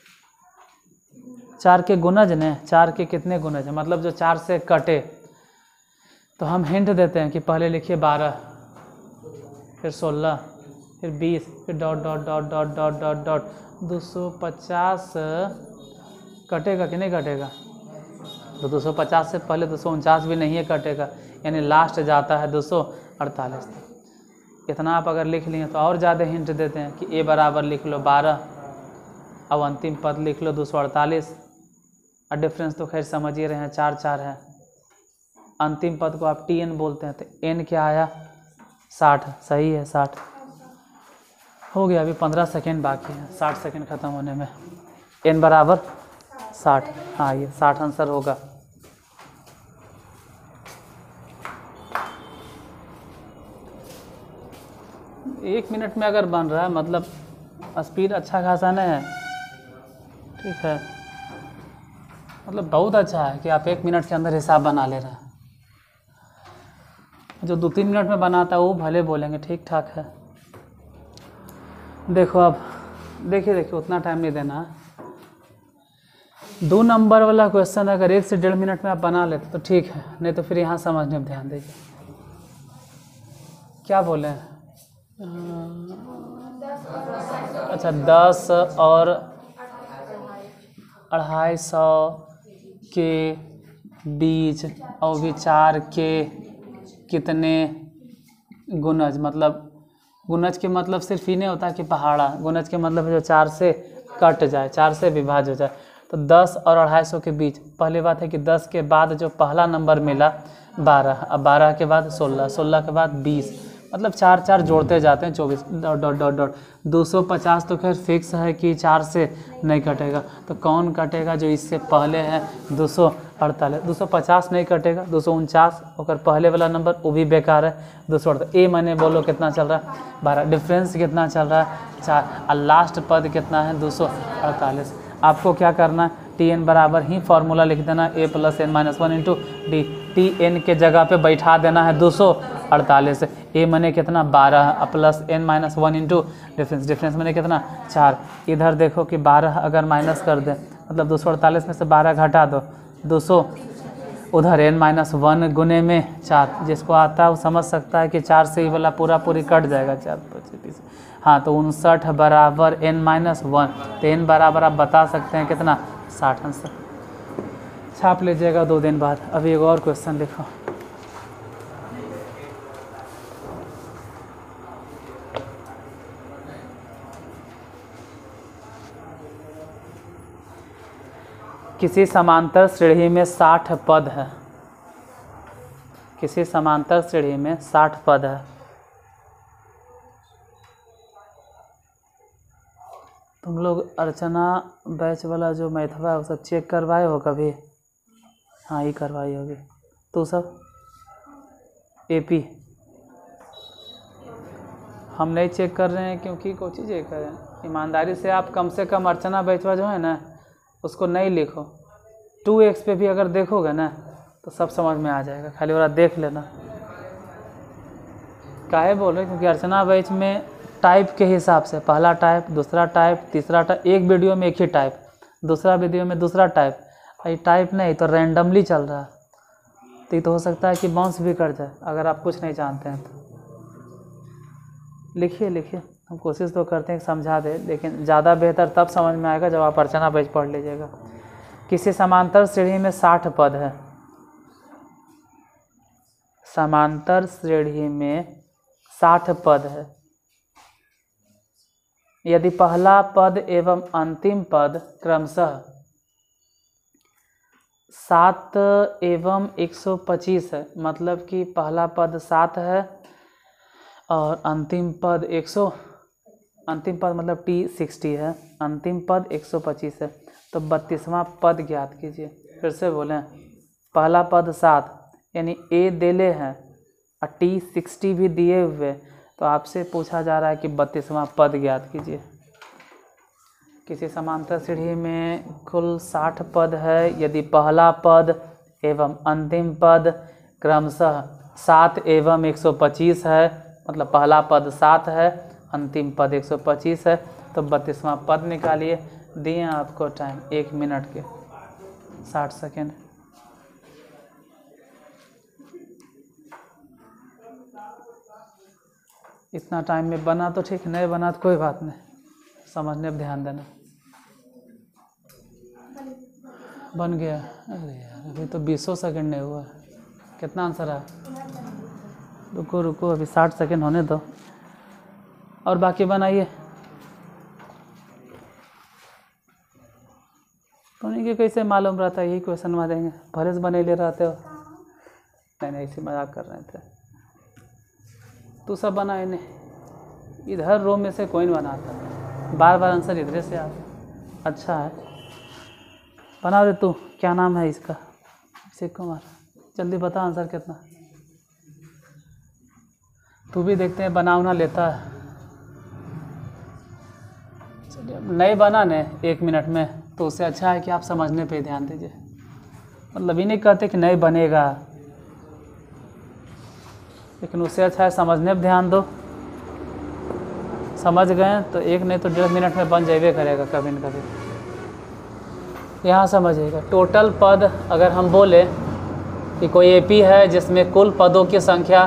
चार के गुणज ने, चार के कितने गुणज है, मतलब जो चार से कटे। तो हम हिंट देते हैं कि पहले लिखिए बारह, फिर सोलह, फिर बीस, फिर dot dot dot dot dot dot dot. दो सौ पचास कटेगा कि नहीं कटेगा? तो दो सौ पचास से पहले दो सौ उनचास भी नहीं है कटेगा, यानी लास्ट जाता है दो सौ अड़तालीस तक। इतना आप अगर लिख लिए तो और ज़्यादा हिंट देते हैं कि ए बराबर लिख लो बारह, अब अंतिम पद लिख लो दो सौ अड़तालीस। और डिफरेंस तो खैर समझ ही रहे हैं, चार चार है। अंतिम पद को आप टी एन बोलते हैं, तो एन क्या आया? साठ। सही है, साठ हो गया। अभी पंद्रह सेकेंड बाकी है साठ सेकेंड ख़त्म होने में। एन बराबर साठ, हाँ ये साठ आंसर होगा। एक मिनट में अगर बन रहा है, मतलब स्पीड अच्छा खासा नहीं है, ठीक है, मतलब बहुत अच्छा है कि आप एक मिनट के अंदर हिसाब बना ले रहे हैं। जो दो तीन मिनट में बनाता है वो भले बोलेंगे ठीक ठाक है। देखो अब देखिए देखिए उतना टाइम नहीं देना है। दो नंबर वाला क्वेश्चन अगर एक से डेढ़ मिनट में आप बना लेते तो ठीक है, नहीं तो फिर यहाँ समझने में ध्यान दीजिए। क्या बोले? अच्छा, दस और अढ़ाई सौ के बीच और भी चार के कितने गुणज, मतलब गुणज के मतलब सिर्फ ही नहीं होता कि पहाड़ा, गुणज के मतलब जो चार से कट जाए, चार से विभाज्य हो जाए। तो दस और अढ़ाई सौ के बीच, पहली बात है कि दस के बाद जो पहला नंबर मिला बारह, अब बारह के बाद सोलह, सोलह के बाद बीस, मतलब चार चार जोड़ते जाते हैं चौबीस, डॉट डॉट डॉट डॉट। दो सौ पचास तो खैर फिक्स है कि चार से नहीं कटेगा, तो कौन कटेगा? जो इससे पहले है दो सौ अड़तालीस। दो सौ पचास नहीं कटेगा, दो सौ उनचास और पहले वाला नंबर वो भी बेकार है, दो सौ अड़तालीस। ए मैंने बोलो कितना चल रहा है? बारह। डिफरेंस कितना चल रहा है? चार। और लास्ट पद कितना है? दो सौ अड़तालीस। आपको क्या करना है? टी एन बराबर ही फार्मूला लिख देना, A plus N minus one into D. T N के जगह पे बैठा देना है दो सौ अड़तालीस। ए मैंने कितना? बारह, plus N minus one into difference, difference मैंने कितना? चार। इधर देखो कि बारह अगर माइनस कर दें, मतलब दो सौ अड़तालीस में से बारह घटा दो, दो सौ, उधर एन माइनस वन गुने में चार। जिसको आता है वो समझ सकता है कि चार से ही वाला पूरा पूरी कट जाएगा, चार पच्चीस तीस, हाँ तो उनसठ बराबर एन माइनस वन। तो एन बराबर आप बता सकते हैं कितना? साठ आंसर। छाप लीजिएगा दो दिन बाद। अभी एक और क्वेश्चन लिखो। किसी समांतर श्रेणी में साठ पद है, किसी समांतर श्रेणी में साठ पद है। तुम लोग अर्चना बैच वाला जो मैथवा है वो सब चेक करवाए हो कभी? हाँ ही करवाई होगी। तो सब एपी हम नहीं चेक कर रहे हैं, क्योंकि कोई चीज़ चेक कर रहे हैं। ईमानदारी से आप कम से कम अर्चना बैचवा जो है ना उसको नहीं लिखो। टू एक्स पे भी अगर देखोगे ना तो सब समझ में आ जाएगा, खाली वाला देख लेना। काहे बोल रहे? क्योंकि अर्चना बैच में टाइप के हिसाब से पहला टाइप, दूसरा टाइप, तीसरा टाइप, एक वीडियो में एक ही टाइप, दूसरा वीडियो में दूसरा टाइप। ये टाइप नहीं तो रैंडमली चल रहा है, तो ये तो हो सकता है कि बाउंस भी कर जाए अगर आप कुछ नहीं जानते हैं तो। लिखिए लिखिए, हम कोशिश तो करते हैं समझा दे, लेकिन ज़्यादा बेहतर तब समझ में आएगा जब आप अर्चना बैच पढ़ लीजिएगा। किसी समांतर श्रेणी में साठ पद है, समांतर श्रेणी में साठ पद है। यदि पहला पद एवं अंतिम पद क्रमशः सात एवं एक सौ पच्चीस है, मतलब कि पहला पद सात है और अंतिम पद एक सौ, अंतिम पद मतलब टी सिक्सटी है, अंतिम पद एक सौ पच्चीस है, तो बत्तीसवां पद ज्ञात कीजिए। फिर से बोलें, पहला पद सात यानी ए देले हैं और टी सिक्सटी भी दिए हुए, तो आपसे पूछा जा रहा है कि बत्तीसवां पद ज्ञात कीजिए। किसी समांतर सीढ़ी में कुल साठ पद है, यदि पहला पद एवं अंतिम पद क्रमशः सात एवं एक सौ पच्चीस है, मतलब पहला पद सात है, अंतिम पद एक सौ पच्चीस है, तो बत्तीसवां पद निकालिए। दिए आपको टाइम एक मिनट के साठ सेकेंड। इतना टाइम में बना तो ठीक, नहीं बना तो कोई बात नहीं, समझने पर ध्यान देना। बन गया? अरे यार अभी तो बीसों सेकंड नहीं हुआ। कितना आंसर है? रुको रुको अभी साठ सेकंड होने दो और बाकी बनाइए। तो नहीं कि कैसे मालूम रहता है यही क्वेश्चन में देंगे, भरे से बने ले रहते हो। नहीं नहीं इसी मजाक कर रहे थे। तू सब बनाए नहीं, इधर रो में से कोई नहीं बनाता, बार बार आंसर इधर से आता। अच्छा है, बना रहे तू। क्या नाम है इसका? अभिषेक कुमार। जल्दी बता आंसर कितना। तू भी देखते हैं बना उना लेता है। चलिए नहीं बना ने एक मिनट में, तो उससे अच्छा है कि आप समझने पे ध्यान दीजिए। मतलब ये नहीं कहते कि नहीं बनेगा, लेकिन उससे अच्छा है समझने पे ध्यान दो। समझ गए तो एक नहीं तो डेढ़ मिनट में बन जाइए करेगा कभी न कभी। यहाँ समझिएगा, टोटल पद अगर हम बोले कि कोई एपी है जिसमें कुल पदों की संख्या,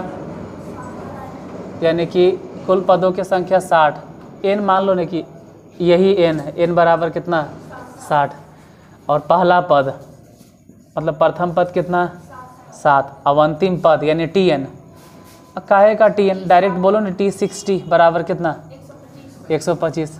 यानी कि कुल पदों की संख्या साठ, एन मान लो ना कि यही एन है, एन बराबर कितना? साठ। और पहला पद मतलब प्रथम पद कितना? सात। अब अंतिम पद यानी टी एन, काहे का टी एन डायरेक्ट बोलो ना, टी सिक्सटी बराबर कितना? एक सौ पच्चीस।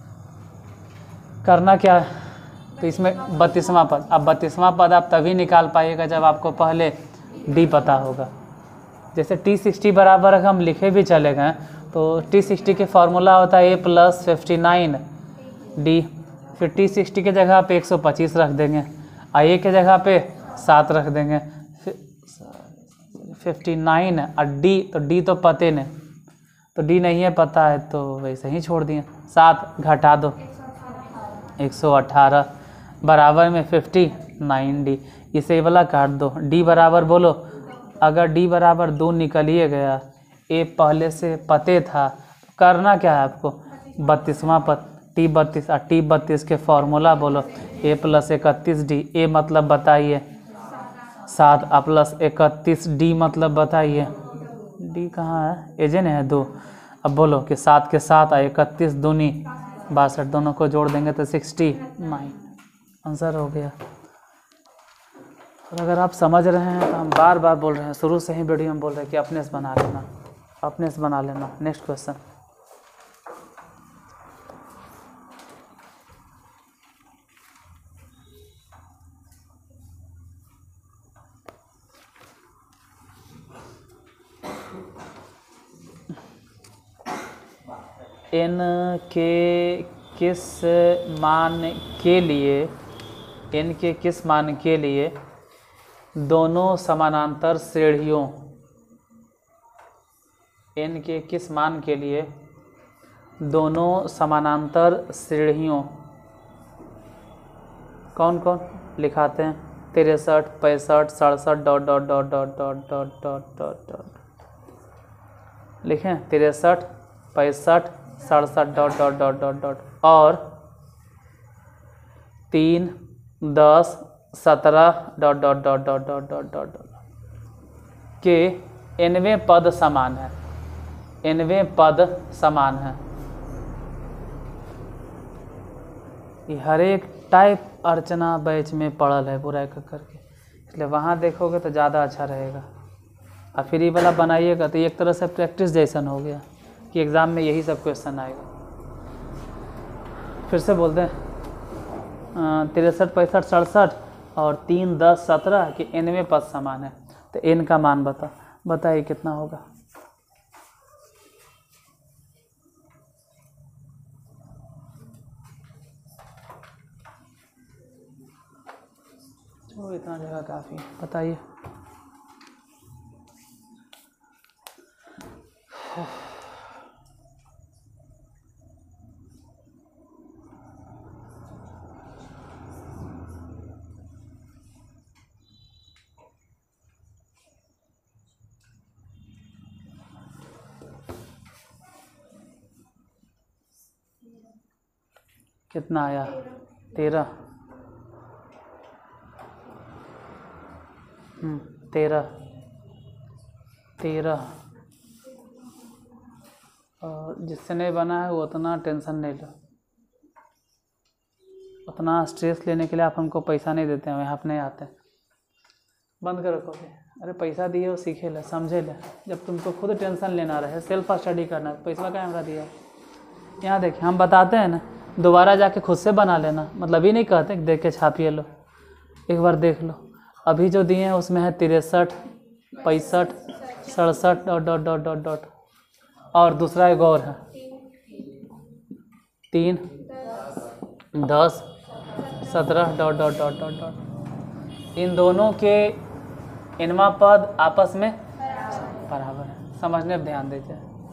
करना क्या है? तो इसमें बत्तीसवां पद, अब बत्तीसवां पद आप तभी निकाल पाइएगा जब आपको पहले डी पता होगा। जैसे टी सिक्सटी बराबर अगर हम लिखे भी चले गए तो टी सिक्सटी के फार्मूला होता है ए प्लस फिफ्टी नाइन डी, फिर टी सिक्सटी के जगह पे एक सौ पच्चीस रख देंगे और ए के जगह पे सात रख देंगे, फिफ्टी नाइन और डी, तो डी तो पते नहीं, तो डी नहीं है पता है तो वैसे ही छोड़ दिए। सात घटा दो एक सौ अठारह बराबर में फिफ्टी नाइन डी, इसे वाला काट दो। डी बराबर बोलो, अगर डी बराबर दो निकलिए गया, ए पहले से पते था, करना क्या है आपको? बत्तीसवां पद टी बत्तीस और टी बत्तीस के फॉर्मूला बोलो, ए प्लस इकतीस डी, ए मतलब बताइए सात, आ प्लस इकतीस डी मतलब बताइए डी कहाँ है? एजे ने है दो। अब बोलो कि सात के साथ और इकतीस दूनी बासठ, दोनों को जोड़ देंगे तो सिक्सटी नाइन, आंसर हो गया। और अगर आप समझ रहे हैं तो हम बार बार बोल रहे हैं, शुरू से ही वीडियो में बोल रहे हैं कि अपने से बना लेना, अपने से बना लेना। नेक्स्ट क्वेश्चन, एन के किस मान के लिए, एन के किस मान के लिए दोनों समानांतर श्रेणियों, एन के किस मान के लिए दोनों समानांतर श्रेणियों कौन कौन लिखाते हैं? तिरसठ, पैंसठ, सड़सठ, dot dot dot dot dot dot dot dot dot लिखें, तिरसठ, पैंसठ, सड़सठ, dot dot dot dot dot और तीन, दस, सत्रह, dot dot dot dot dot dot dot के एनवें पद समान है, एनवें पद समान है। ये हर एक टाइप अर्चना बैच में पढ़ल है पूरा एक करके, इसलिए वहाँ देखोगे तो ज़्यादा अच्छा रहेगा। और फिर ये वाला बनाइएगा तो एक तरह से प्रैक्टिस जैसन हो गया कि एग्ज़ाम में यही सब क्वेश्चन आएगा। फिर से बोलते हैं, तिरसठ, पैंसठ, सड़सठ और तीन, दस, सत्रह के एनवें पद समान है, तो एन का मान बता बताइए कितना होगा? वो इतना जगह काफ़ी है। बताइए। कितना आया? तेरह। हम्म, तेरह तेरह और जिससे नहीं बना है वो उतना टेंशन नहीं लो, उतना स्ट्रेस लेने के लिए आप हमको पैसा नहीं देते हैं, यहाँ पे नहीं आते। बंद करो कॉपी। अरे पैसा दिए हो सीखे ले, समझे ले। जब तुमको खुद टेंशन लेना रहे, सेल्फ स्टडी करना है, पैसा क्या हमरा दिया? यहाँ देखिए हम बताते हैं ना, दोबारा जाके खुद से बना लेना, मतलब ये नहीं कहते कि देख के छापिए लो, एक बार देख लो। अभी जो दिए हैं उसमें है तिरसठ, पैंसठ, सड़सठ dot dot dot dot dot और दूसरा एक और है तीन, दस, सत्रह dot dot dot dot dot. इन दोनों के इनवा पद आपस में बराबर है, समझने पर ध्यान दीजिए।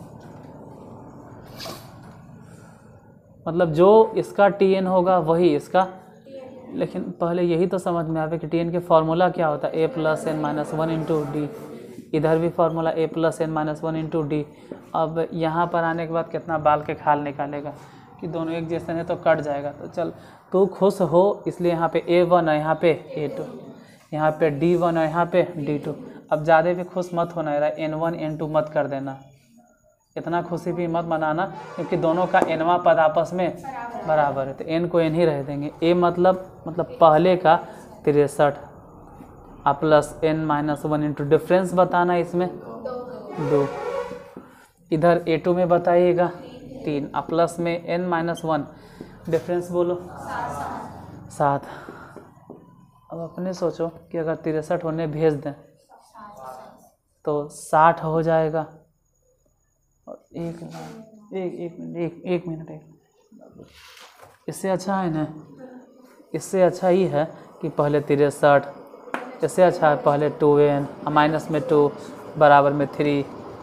मतलब जो इसका टी एन होगा वही इसका, लेकिन पहले यही तो समझ में आवे कि टी एन के फार्मूला क्या होता है, ए plus N minus one into d. इधर भी फार्मूला ए plus N minus one into d. अब यहाँ पर आने के बाद कितना बाल के खाल निकालेगा कि दोनों एक जैसे हैं तो कट जाएगा। तो चल तू खुश हो, इसलिए यहाँ पे ए वन है, यहाँ पे ए टू, यहाँ पे डी वन है, यहाँ पे डी टू। अब ज़्यादा भी खुश मत होना, यार एन वन एन टू मत कर देना, इतना खुशी भी मत मनाना, क्योंकि दोनों का एनवा पद आपस में बराबर है, तो एन को एन ही रह देंगे। ए मतलब मतलब पहले का तिरसठ a plus N minus one into difference बताना इसमें दो। इधर ए टू में बताइएगा तीन, आ प्लस में एन माइनस वन, डिफरेंस बोलो सात। अब अपने सोचो कि अगर तिरसठ होने भेज दें तो साठ हो जाएगा। और एक एक एक मिनट एक एक मिनट एक इससे अच्छा है ना, इससे अच्छा ही है कि पहले तिरसठ, इससे अच्छा है पहले टू एन माइनस में टू बराबर में थ्री,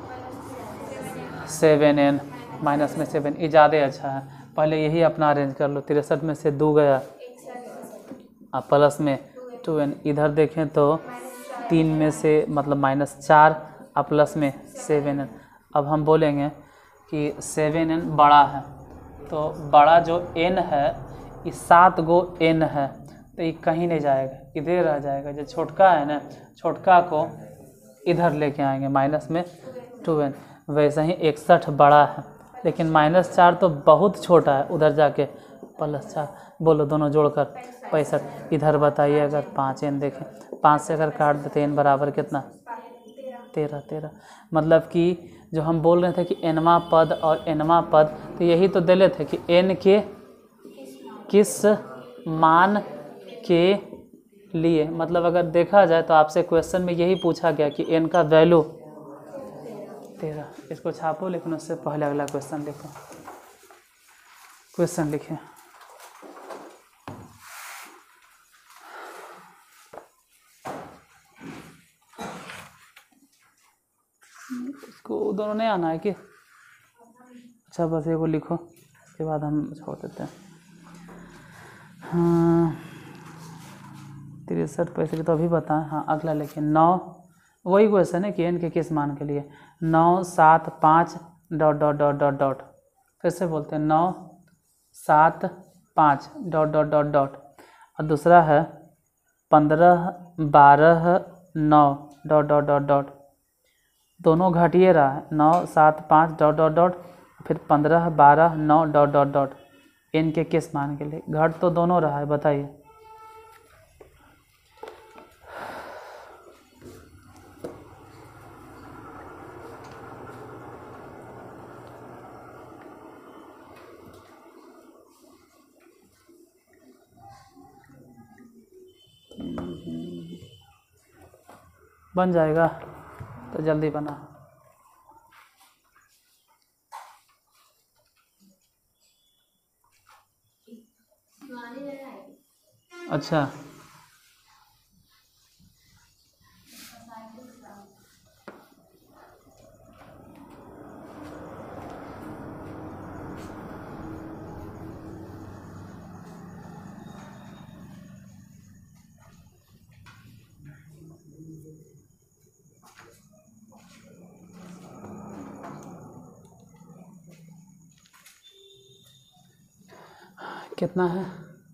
सेवन एन माइनस में सेवन, ये ज़्यादा अच्छा है। पहले यही अपना अरेंज कर लो, तिरसठ में से दो गया और प्लस में टू एन। इधर देखें तो तीन में से मतलब माइनस चार और प्लस में सेवन एन। अब हम बोलेंगे कि सेवन एन बड़ा है, तो बड़ा जो एन है ये सात गो एन है, तो ये कहीं नहीं जाएगा, इधर रह जाएगा। जो छोटका है ना, छोटका को इधर लेके आएंगे माइनस में टू एन। वैसे ही इकसठ बड़ा है, लेकिन माइनस चार तो बहुत छोटा है, उधर जाके प्लस चार। बोलो दोनों जोड़कर पैंसठ। इधर बताइए अगर पाँच एन देखें, पाँच से अगर काट देते एन बराबर कितना, तेरह। तेरह मतलब कि जो हम बोल रहे थे कि एनवा पद और एनवा पद, तो यही तो दिले थे कि एन के किस मान के लिए, मतलब अगर देखा जाए तो आपसे क्वेश्चन में यही पूछा गया कि एन का वैल्यू तेरह। इसको छापो, लेकिन उससे पहले अगला क्वेश्चन लिखो। क्वेश्चन लिखें, इसको दोनों नहीं आना है कि अच्छा बस ये को लिखो, उसके बाद हम छोड़ देते हैं। हाँ तिरसठ पैंसठ तो अभी बताएं। हाँ अगला लिखिए, नौ, वही क्वेश्चन है कि एन के किस मान के लिए, नौ सात पाँच dot dot dot dot dot. फिर से बोलते हैं, नौ सात पाँच डॉट डॉट डॉट डॉट। और दूसरा है पंद्रह बारह नौ डॉट डॉट डॉट डॉट। दोनों घटिए रहा है, नौ सात पाँच डॉट डॉट डॉट, फिर पंद्रह बारह नौ डॉट डॉट डॉट। एन के किस मान के लिए, घट तो दोनों रहा है, बताइए। बन जाएगा तो जल्दी बना। अच्छा कितना है,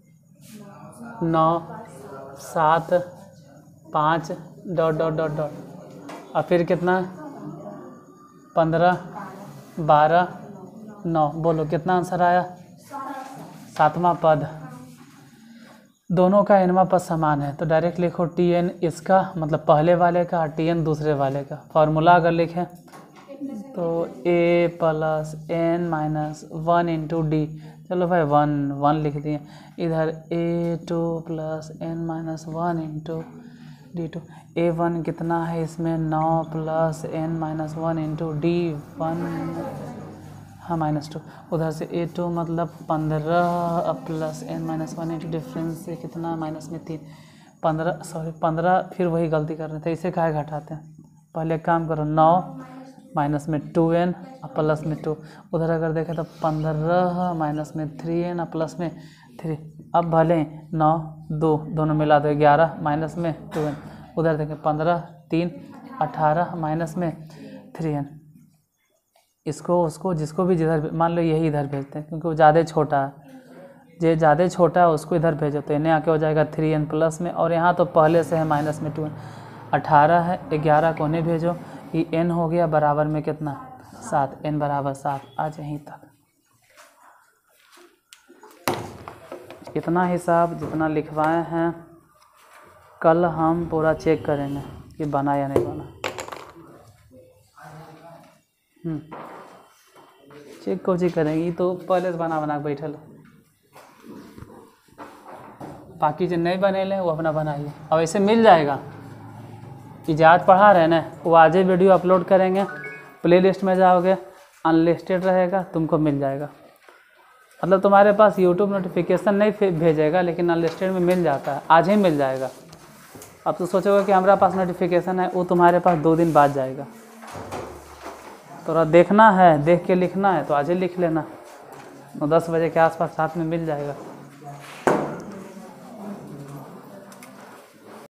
नौ सात पाँच डॉट डॉट डॉट डॉट और फिर कितना, पंद्रह बारह नौ। बोलो कितना आंसर आया, सातवां पद। दोनों का एनवां पद समान है तो डायरेक्ट लिखो टी एन इसका मतलब पहले वाले का, टी एन दूसरे वाले का। फॉर्मूला अगर लिखें तो a plus N minus one into d. चलो भाई वन वन लिख दिए इधर, a two plus N minus one into d two. A one कितना है इसमें, नौ plus N minus one into d one, हाँ माइनस टू। उधर से ए टू मतलब पंद्रह plus N minus one into difference से कितना, माइनस में तीन, पंद्रह सॉरी पंद्रह, फिर वही गलती कर रहे थे, इसे काहे घटाते हैं। पहले एक काम करो, नौ माइनस में टू एन और प्लस में टू। उधर अगर देखें तो पंद्रह माइनस में थ्री एन और प्लस में थ्री। अब भले नौ दो दोनों मिला दो ग्यारह माइनस में टू एन। उधर देखें पंद्रह तीन अठारह माइनस में थ्री एन। इसको उसको जिसको भी जिधर मान लो यही इधर भेजते हैं क्योंकि वो ज़्यादा छोटा है, जो ज़्यादा छोटा है उसको इधर भेजो तो इन्हें आके हो जाएगा थ्री एन प्लस में, और यहाँ तो पहले से है माइनस में टू एन। अठारह है, ग्यारह को उन्हें भेजो, ये एन हो गया बराबर में कितना, सात। एन बराबर सात। आज यहीं तक इतना हिसाब जितना लिखवाए हैं, कल हम पूरा चेक करेंगे कि बना या नहीं बना। चेक को चेक करेंगे, तो पहले से बना बना के बैठल। बाकी जो नहीं बनेले वो अपना बनाइए। अब ऐसे मिल जाएगा कि जो आज पढ़ा रहे ना वो आज ही वीडियो अपलोड करेंगे, प्लेलिस्ट में जाओगे अनलिस्टेड रहेगा, तुमको मिल जाएगा। मतलब तुम्हारे पास यूट्यूब नोटिफिकेशन नहीं भेजेगा लेकिन अनलिस्टेड में मिल जाता है, आज ही मिल जाएगा। अब तो सोचोगे कि हमारे पास नोटिफिकेशन है, वो तुम्हारे पास दो दिन बाद जाएगा। थोड़ा देखना है, देख के लिखना है तो आज ही लिख लेना, दस बजे के आसपास साथ में मिल जाएगा।